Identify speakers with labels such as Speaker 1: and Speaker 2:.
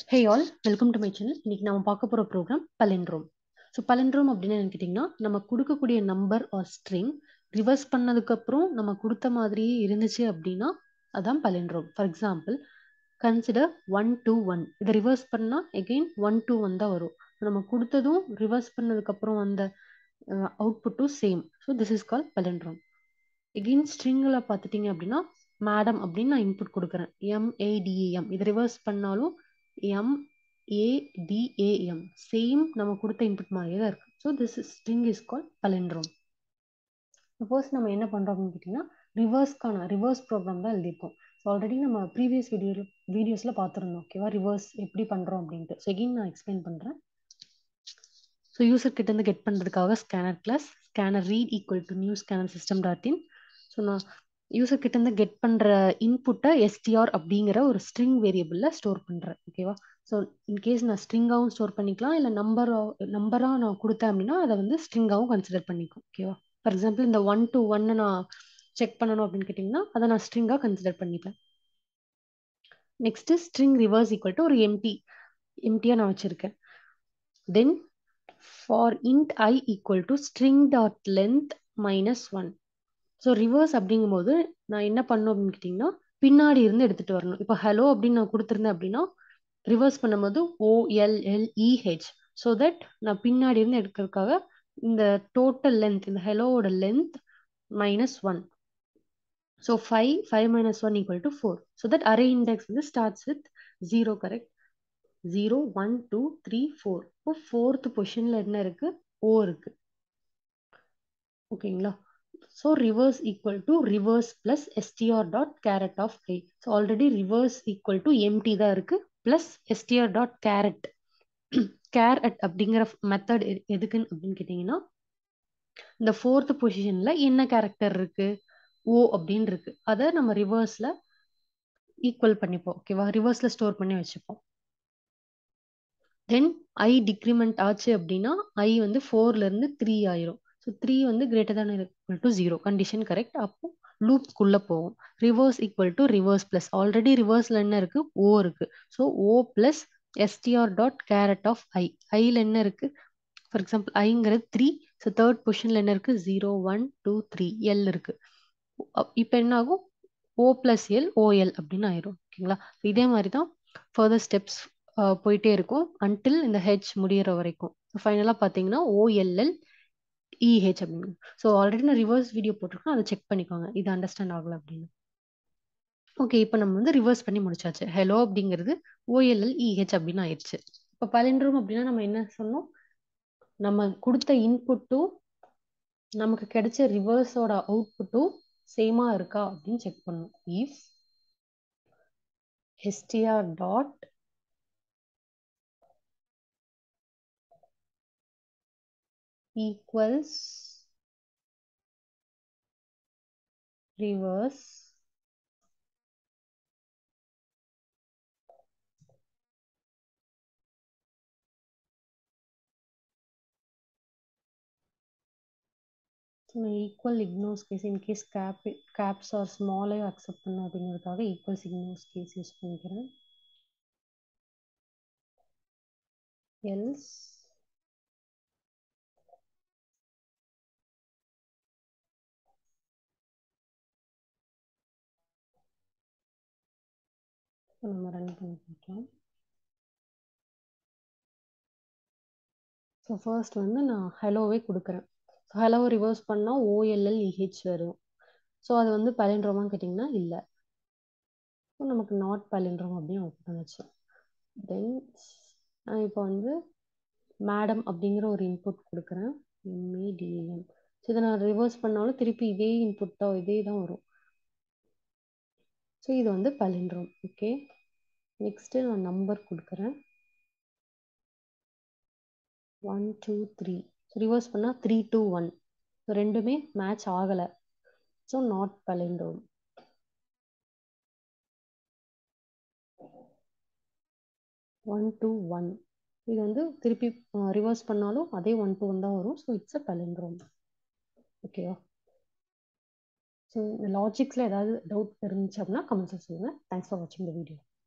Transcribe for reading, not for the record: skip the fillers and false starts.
Speaker 1: Hey all, welcome to my channel. இன்னைக்கு நாம பார்க்க போற ப்ரோக்ராம் Palindrome. ஸோ Palindrome அப்படின்னு என்ன கேட்டிங்கன்னா நம்ம கொடுக்கக்கூடிய நம்பர் ஆர் ஸ்ட்ரிங் ரிவர்ஸ் பண்ணதுக்கு அப்புறம் நம்ம கொடுத்த மாதிரியே இருந்துச்சு அப்படின்னா அதான் Palindrome. For example consider 1 to 1. இதை ரிவர்ஸ் பண்ணா எகெயின் 1 to 1 தான் வரும். நம்ம கொடுத்ததும் ரிவர்ஸ் பண்ணதுக்கு அப்புறம் வந்த அவுட்புட்டும் same. So this is call Palindrome. Again ஸ்ட்ரிங்கில் பார்த்துட்டீங்க அப்படின்னா மேடம் அப்படின்னு நான் இன்புட் கொடுக்குறேன் MADAM. இதை ரிவர்ஸ் பண்ணாலும் MADAM சேம் நம்ம கொடுத்த இன்புட் மாதிரியே தான் இருக்கு. So this string is call Palindrome. Suppose நம்ம என்ன பண்றோம் அப்படின்னு கேட்டிங்கன்னா ரிவர்ஸ் ப்ரோக்ராம் தான் எழுதியிருக்கோம். ஸோ ஆல்ரெடி நம்ம ப்ரீவியஸ் வீடியோஸ்ல பார்த்துருந்தோம். ஓகேவா, ரிவர்ஸ் எப்படி பண்றோம் அப்படின்ட்டு. ஸோ எகெயின் நான் எக்ஸ்பிளைன் பண்றேன். ஸோ யூசர் கிட்ட இருந்து கெட் பண்றதுக்காக scanner class scanner read equal to new scanner system dot in. So நான் யூசர் கிட்ட இருந்து கெட் பண்ற இன்புட்டை எஸ்டிஆர் அப்படிங்கிற ஒரு ஸ்ட்ரிங் வேரியபிள்ல ஸ்டோர் பண்றேன். ஓகேவா, ஸோ இன்கேஸ் நான் ஸ்ட்ரிங்காகவும் ஸ்டோர் பண்ணிக்கலாம், இல்லை நம்பரா நான் கொடுத்தேன் அப்படின்னா அதை வந்து ஸ்ட்ரிங்காகவும் கன்சிடர் பண்ணிக்கும். ஓகேவா, ஃபார் எக்ஸாம்பிள் இந்த 1 to 1 நான் செக் பண்ணணும் அப்படின்னு கேட்டிங்கன்னா அதை நான் ஸ்ட்ரிங்கா கன்சிடர் பண்ணிப்பேன். Next string reverse equal to ஒரு எம்டியா நான் வச்சிருக்கேன். Then for int I equal to string dot length -1. So reverse அப்படிங்கும்போது நான் என்ன பண்ணணும் அப்படின்னு கேட்டிங்கன்னா பின்னாடி இருந்து எடுத்துட்டு வரணும். இப்போ ஹலோ அப்படின்னு நான் கொடுத்துருந்தேன் அப்படின்னா ரிவர்ஸ் பண்ணும்போது OLLEH. ஸோ தட் நான் பின்னாடி இருந்து எடுக்கிறதுக்காக இந்த டோட்டல் லென்த், இந்த ஹெலோவோட length -1. So 5 - 1 = 4. So that array index வந்து ஸ்டார்ட்ஸ் வித் 0. கரெக்ட். 0 1 2 3 4. இப்போ 4th பொசிஷன்ல என்ன இருக்கு? O இருக்கு. ஓகேங்களா, so reverse equal to reverse plus STR dot charAt of i. So already reverse equal to empty தான் இருக்கு, plus STR dot charAt. CharAt அப்படிங்கிற மெத்தட் எதுக்குன்னு அப்படின்னு கேட்டீங்கன்னா இந்த 4th பொசிஷன்ல என்ன கேரக்டர் இருக்கு? ஓ அப்படின்னு இருக்கு. அதை நம்ம ரிவர்ஸ்ல ஈக்குவல் பண்ணிப்போம். ஓகேவா, ரிவர்ஸ்ல ஸ்டோர் பண்ணி வச்சுப்போம். தென் ஐ டிக்ரிமெண்ட் ஆச்சு அப்படின்னா ஐ வந்து 4ல இருந்து 3 ஆயிரும். ஸோ 3 வந்து greater than equal to 0. Condition correct. அப்போ லூப்குள்ள போகும். Reverse equal to reverse plus already ரிவர்ஸ்ல என்ன இருக்கு? ஓ இருக்கு. So O plus STR dot charAt of i. ஐல என்ன இருக்கு? For example ஐங்கிறது 3. ஸோ 3rd பொசிஷன்ல என்ன இருக்கு? 0 1 2 3 எல் இருக்கு. இப்போ என்ன ஆகும்? ஓ பிளஸ் எல் ஓஎல் அப்படின்னு ஆயிரும். ஓகேங்களா, இதே மாதிரி தான் ஃபர்தர் ஸ்டெப்ஸ் போயிட்டே இருக்கும் அன்டில் இந்த ஹெச் முடிகிற வரைக்கும். ஃபைனலாக பார்த்தீங்கன்னா OLL EH அப்படின்னு. ஸோ ஆல்ரெடி நான் ரிவர்ஸ் வீடியோ போட்டிருக்கேன், அதை செக் பண்ணிக்கோங்க இது அண்டர்ஸ்டாண்ட் ஆகல அப்படின்னு. ஓகே, இப்போ நம்ம வந்து ரிவர்ஸ் பண்ணி முடிச்சாச்சு. ஹலோ அப்படிங்கிறது OLL EH அப்படின்னு ஆயிடுச்சு. இப்போ பலிண்ட்ரோம் அப்படின்னா நம்ம என்ன சொன்னோம்? நம்ம கொடுத்த இன்புட்டும் நமக்கு கிடைச்ச ரிவர்ஸோட அவுட்புட்டும் சேமா இருக்கா அப்படின்னு செக் பண்ணணும். If str dot equals reverse equal ignores case in case caps or small I accept பண்ண அப்படிங்கிறதுக்காக ஈக்குவல்ஸ் இக்னோர்ஸ் கேஸ் யூஸ் பண்ணிக்கிறேன். எல்ஸ் நம்ம ரன் பண்ணி பார்க்கலாம். ஸோ ஃபர்ஸ்ட் வந்து நான் ஹலோவே கொடுக்குறேன். ஹலோவை ரிவர்ஸ் பண்ணால் OLLEH வரும். ஸோ அது வந்து பலிண்ட்ரோமான்னு கேட்டிங்கன்னா இல்லை. ஸோ நமக்கு நாட் பலிண்ட்ரோம் அப்படின்னு அவுட் பண்ணுச்சு. தென் இப்போ வந்து மேடம் அப்படிங்கிற ஒரு இன்புட் கொடுக்குறேன். MADAM. ஸோ இதை நான் ரிவர்ஸ் பண்ணாலும் திருப்பி இதே இன்புட் தான், இதே தான் வரும். ஸோ இது வந்து பலிண்ட்ரோம். ஓகே, நெக்ஸ்ட்டு நான் நம்பர் கொடுக்குறேன் 1 2 3. ஸோ ரிவர்ஸ் பண்ணால் 3 to 1. ஸோ ரெண்டுமே மேட்ச் ஆகலை. So not palindrome. One two one இது வந்து திருப்பி ரிவர்ஸ் பண்ணாலும் அதே 1 to 1 தான் வரும். So it's a palindrome. ஓகேவா, ஸோ இந்த லாஜிக்ஸில் ஏதாவது டவுட் இருந்துச்சு அப்படின்னா கமெண்ட்ஸில் சொல்லுங்கள். தேங்க்ஸ் ஃபார் வாட்சிங் த வீடியோ.